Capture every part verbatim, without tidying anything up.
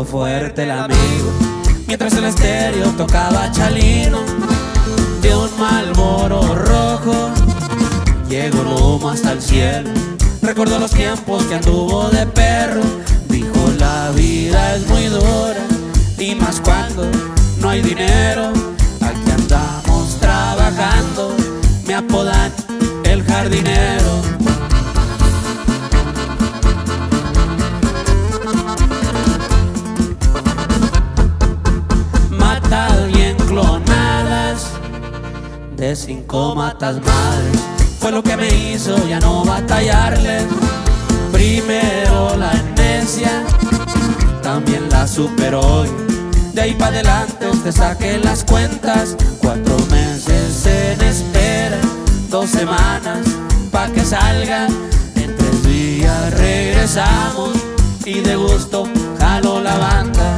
fuerte el amigo, mientras el estéreo tocaba Chalino. De un Marlboro rojo llegó el humo hasta el cielo. Recordó los tiempos que anduvo de perro. Dijo: la vida es muy dura, y más cuando no hay dinero. Aquí andamos trabajando, me apodan el jardinero. Matas bien clonadas, de cinco matas madres, fue lo que me hizo ya no batallarles. Primero la amnesia, también la superó. De ahí para adelante usted saque las cuentas. Cuatro meses en espera, dos semanas pa' que salga. En tres días regresamos y de gusto jaló la banda.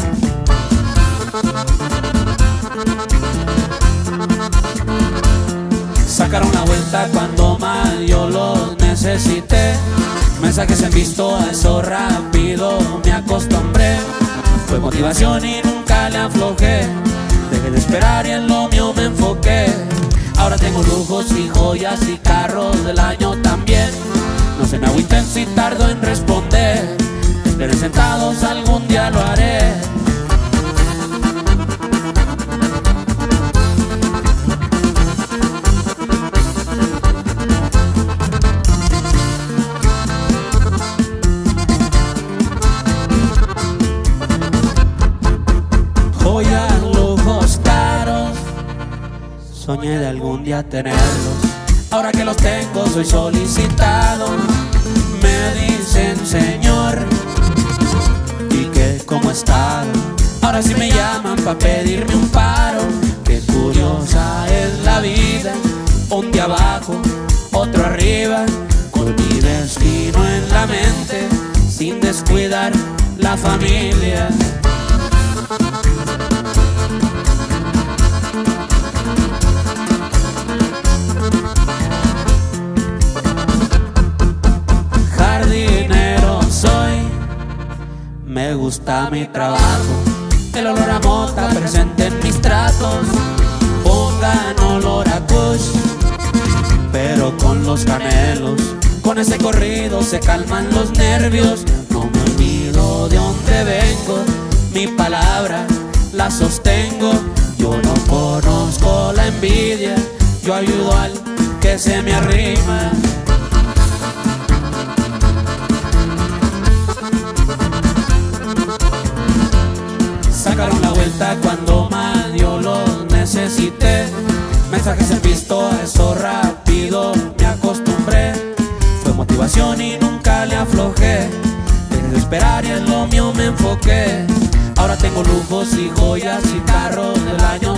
Sacaron la vuelta cuando más yo los necesité. Mensajes en visto, a eso rápido me acostumbré. Fue motivación y nunca le aflojé. Dejé de esperar y en lo mío me enfoqué. Ahora tengo lujos y joyas y carros del año también. No se me agüiten si tardo en responder. Esperen sentados, algún día lo haré. Joyas, lujos caros, soñé de algún día tenerlos. Ahora que los tengo soy solicitado. Me dicen señor, ¿y qué, cómo he estado? Ahora sí me llaman pa' pedirme un paro. Qué curiosa es la vida, un día abajo, otro arriba, con mi destino en la mente, sin descuidar la familia. Jardinero soy, me gusta mi trabajo, el olor a mota presente en mis tratos. Pongan olor a kush, pero con los canelos. Con ese corrido se calman los nervios. No me olvido de dónde vengo, mi palabra la sostengo. Yo no conozco la envidia, yo ayudo al que se me arrima. Sacaron la vuelta cuando más yo los necesité. Mensajes en visto, a eso rápido me acostumbré. Fue motivación y nunca le aflojé. Dejé de esperar y en lo mío me enfoqué. Ahora tengo lujos y joyas y carros del año